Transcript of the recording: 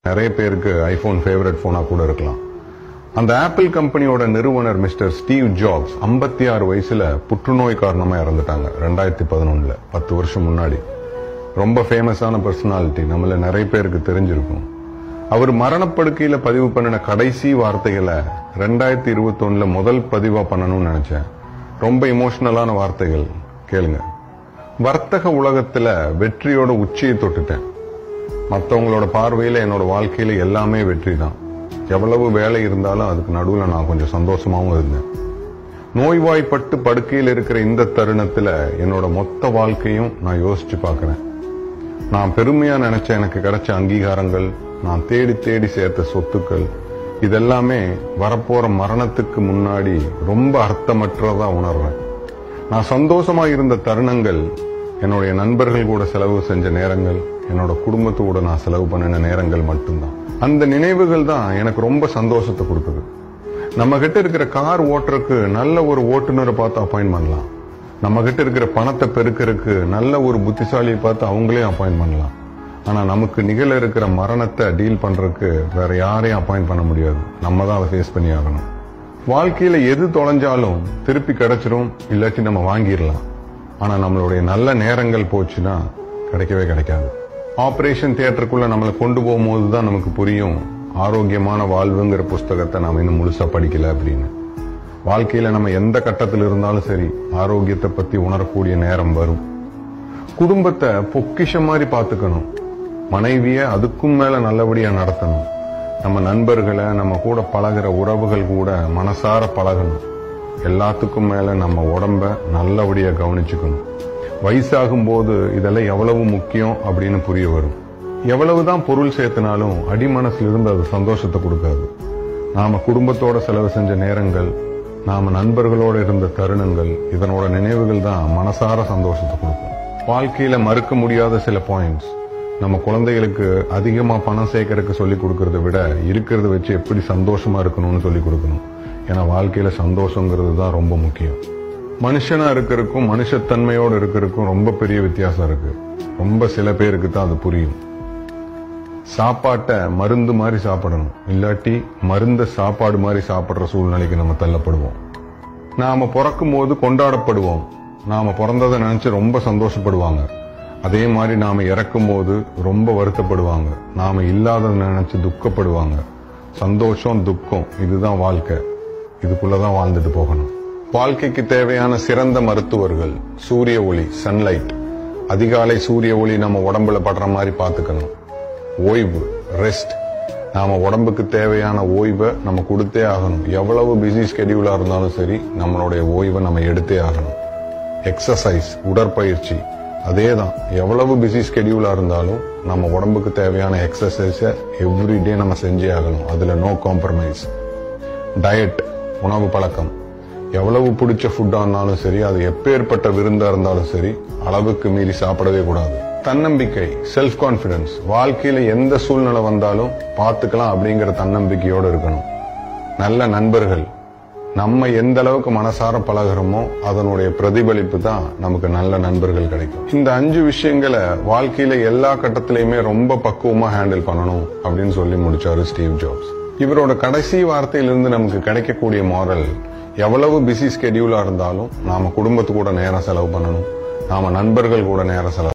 நிறைய பேருக்கு iPhone favourite போனா கூட இருக்கலாம். அந்த ஆப்பிள் கம்பெனியோட நிறுவனர் மிஸ்டர் ஸ்டீவ் ஜாப்ஸ் 56 வயசுல புற்றுநோய் காரணமா இறந்துட்டாங்க 2011. 10 வருஷம் முன்னாடி. ரொம்ப ஃபேமஸான பர்சனாலிட்டி, நம்மள நிறைய பேருக்கு தெரிஞ்சிருக்கும். அவர் மரணப்படுக்கையில பதிவு பண்ணின கடைசி வார்த்தைகளை 2021 முதல் பதிவா பண்ணணும்னு நினைச்சேன். ரொம்ப இமோஷனலான வார்த்தைகள், கேளுங்க. வர்த்தக உலகத்துல வெற்றியோட உச்சியை தொட்டுட்டேன். மற்றவங்களோட பார்வையில என்னோட வாழ்க்கையில எல்லாமே வெற்றி தான். எவ்வளவு வேலை இருந்தாலும் அதுக்கு நடுவில் நான் கொஞ்சம் சந்தோஷமாவும் இருந்தேன். நோய்வாய்ப்பட்டு படுக்கையில் இருக்கிற இந்த தருணத்துல என்னோட மொத்த வாழ்க்கையும் நான் யோசிச்சு பார்க்கிறேன். நான் பெருமையா நினைச்ச எனக்கு கிடைச்ச அங்கீகாரங்கள், நான் தேடி தேடி சேர்த்த சொத்துக்கள், இதெல்லாமே வரப்போற மரணத்துக்கு முன்னாடி ரொம்ப அர்த்தமற்றதா உணர்றேன். நான் சந்தோஷமா இருந்த தருணங்கள், என்னுடைய நண்பர்கள் கூட செலவு செஞ்ச நேரங்கள், என்னோட குடும்பத்தோட நான் செலவு பண்ணின நேரங்கள் மட்டும்தான். அந்த நினைவுகள் தான் எனக்கு ரொம்ப சந்தோஷத்தை கொடுக்குது. நம்ம கிட்ட இருக்கிற கார் ஓட்டுறதுக்கு நல்ல ஒரு ஓட்டுநரை பார்த்து அப்பாயிண்ட் பண்ணலாம். நம்ம கிட்ட இருக்கிற பணத்தை பெருக்கிறதுக்கு நல்ல ஒரு புத்திசாலியை பார்த்து அவங்களே அப்பாயிண்ட் பண்ணலாம். ஆனா நமக்கு நிகழ இருக்கிற மரணத்தை டீல் பண்றதுக்கு வேற யாரையும் அப்பாயிண்ட் பண்ண முடியாது. நம்ம தான் அதை ஃபேஸ் பண்ணி ஆகணும். வாழ்க்கையில எது தொலைஞ்சாலும் திருப்பி கிடைச்சிரும், இல்லாட்டி நம்ம வாங்கிடலாம். ஆனா நம்மளுடைய நல்ல நேரங்கள் போச்சுன்னா கிடைக்கவே கிடைக்காது. ஆபரேஷன் தியேட்டருக்குள்ள நம்மளை கொண்டு போகும்போது தான் நமக்கு புரியும் ஆரோக்கியமான வாழ்வுங்கிற புஸ்தகத்தை நாம இன்னும் முழுசா படிக்கல அப்படின்னு. வாழ்க்கையில நம்ம எந்த கட்டத்தில் இருந்தாலும் சரி, ஆரோக்கியத்தை பத்தி உணரக்கூடிய நேரம் வரும். குடும்பத்தை பொக்கிஷம் மாதிரி பார்த்துக்கணும். மனைவிய அதுக்கும் மேல நல்லபடியா நடத்தணும். நம்ம நண்பர்களை, நம்ம கூட பழகிற உறவுகள் கூட மனசார பழகணும். எல்லாத்துக்கும் மேல நம்ம உடம்ப நல்லபடியா கவனிச்சுக்கணும். வயசாகும் போது இதெல்லாம் எவ்வளவு முக்கியம் அப்படின்னு புரிய வரும். எவ்வளவுதான் பொருள் சேர்த்தினாலும் அடிமனசுல இருந்து அது சந்தோஷத்தை கொடுக்காது. நாம குடும்பத்தோட செலவு செஞ்ச நேரங்கள், நாம நண்பர்களோட இருந்த தருணங்கள், இதனோட நினைவுகள் தான் மனசார சந்தோஷத்தை கொடுக்கும். வாழ்க்கையில மறுக்க முடியாத சில பாயிண்ட்ஸ், நம்ம குழந்தைகளுக்கு அதிகமா பணம் சேர்க்கறதுக்கு சொல்லி கொடுக்கறத விட இருக்கிறத வச்சு எப்படி சந்தோஷமா இருக்கணும்னு சொல்லி கொடுக்கணும். ஏன்னா வாழ்க்கையில சந்தோஷங்கிறது தான் ரொம்ப முக்கியம். மனுஷனா இருக்கிறதுக்கும் மனுஷத்தன்மையோடு இருக்கிறதுக்கும் ரொம்ப பெரிய வித்தியாசம் இருக்கு. ரொம்ப சில பேருக்கு தான் அது புரியும். சாப்பாட்டை மருந்து மாதிரி சாப்பிடணும், இல்லாட்டி மருந்த சாப்பாடு மாதிரி சாப்பிடுற சூழ்நிலைக்கு நம்ம தள்ளப்படுவோம். நாம பிறக்கும் போது கொண்டாடப்படுவோம். நாம பிறந்ததை நினைச்சு ரொம்ப சந்தோஷப்படுவாங்க. அதே மாதிரி நாம இறக்கும் போது ரொம்ப வருத்தப்படுவாங்க. நாம இல்லாததை நினைச்சு துக்கப்படுவாங்க. சந்தோஷம், துக்கம், இதுதான் வாழ்க்கை. இதுக்குள்ளதான் வாழ்ந்துட்டு போகணும். வாழ்க்கைக்கு தேவையான சிறந்த மருத்துவர்கள் சூரிய ஒளி, சன்லைட். அதிகாலை சூரிய ஒளி நம்ம உடம்புல படுற மாதிரி பார்த்துக்கணும். ஓய்வு, ரெஸ்ட். நாம உடம்புக்கு தேவையான ஓய்வை நம்ம கொடுத்தே ஆகணும். எவ்வளவு பிஸி ஸ்கெடியூலா இருந்தாலும் சரி, நம்மளுடைய ஓய்வை நம்ம எடுத்தே ஆகணும். எக்ஸசைஸ், உடற்பயிற்சி, அதேதான். எவ்வளவு பிஸி ஸ்கெடியூலா இருந்தாலும் நம்ம உடம்புக்கு தேவையான எக்ஸசைஸை எவ்ரிடே நம்ம செஞ்சே ஆகணும். அதுல நோ காம்ப்ரமைஸ். டயட், உணவு பழக்கம். எவ்வளவு பிடிச்ச ஃபுட்டா இருந்தாலும் சரி, அது எப்பேற்பட்ட விருந்தா இருந்தாலும் சரி, அளவுக்கு மீறி சாப்பிடவே கூடாது. தன்னம்பிக்கை, செல்ஃப் கான்பிடன்ஸ். வாழ்க்கையில எந்த சூழ்நிலை வந்தாலும் பார்த்துக்கலாம் அப்படிங்கிற தன்னம்பிக்கையோட இருக்கணும். நல்ல நண்பர்கள். நம்ம எந்த அளவுக்கு மனசார பழகிறோமோ அதனுடைய பிரதிபலிப்பு தான் நமக்கு நல்ல நண்பர்கள் கிடைக்கும். இந்த 5 விஷயங்களை வாழ்க்கையில எல்லா கட்டத்திலையுமே ரொம்ப பக்குவமா ஹேண்டில் பண்ணணும் அப்படின்னு சொல்லி முடிச்சாரு ஸ்டீவ் ஜாப்ஸ். இவரோட கடைசி வார்த்தையிலிருந்து நமக்கு கிடைக்கக்கூடிய மாரல், எவ்வளவு பிஸி ஸ்கெடியூலா இருந்தாலும் நாம குடும்பத்து கூட நேரம் செலவு பண்ணணும். நாம நண்பர்கள் கூட நேரம் செலவு